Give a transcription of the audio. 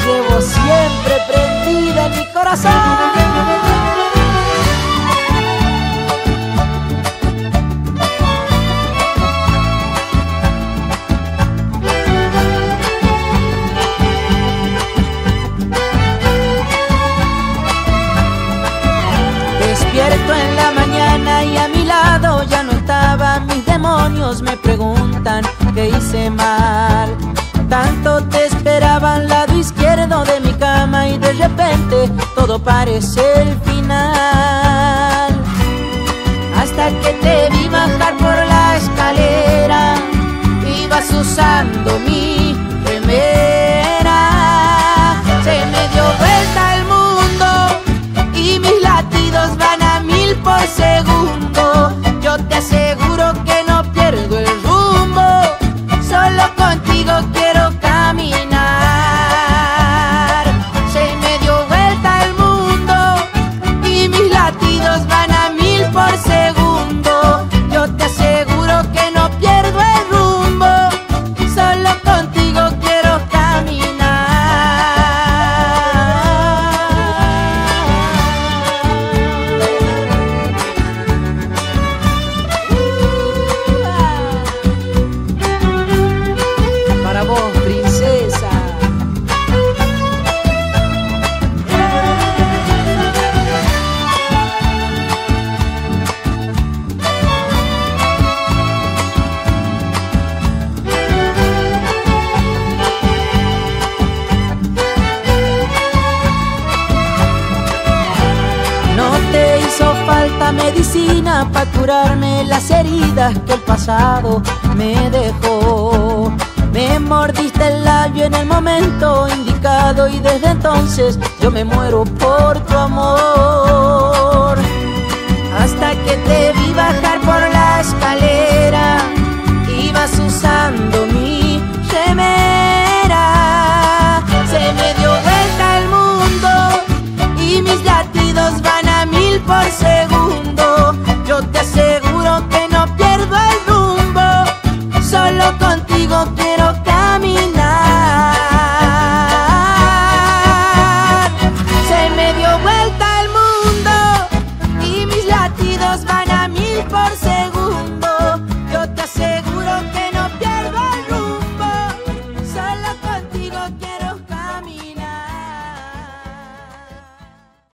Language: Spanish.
llevo siempre prendida en mi corazón. Despierto en la mañana y a mi lado ya no estaban. Mis demonios me preguntan qué hice mal. Tanto te esperaba al lado izquierdo de mi cama y de repente todo parece el final. Hasta que te vi bajar por la escalera, ibas usando mi remera. Se me dio vuelta el mundo y mis latidos van a 1000 por segundo. Yo te aseguro que no pierdo el rumbo, solo contigo quiero caminar. Se me dio vuelta el mundo y mis latidos van a 1000 por segundo. Yo te aseguro que no pierdo el rumbo, solo contigo quiero caminar. Para vos, princesa. No te hizo falta medicina para curarme las heridas que el pasado me dejó. Me mordiste el labio en el momento indicado y desde entonces yo me muero por tu amor.